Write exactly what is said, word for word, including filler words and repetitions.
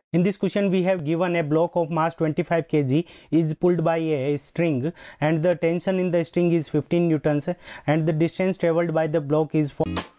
In this question we have given a block of mass twenty-five kilograms is pulled by a string and the tension in the string is fifteen newtons and the distance traveled by the block is four.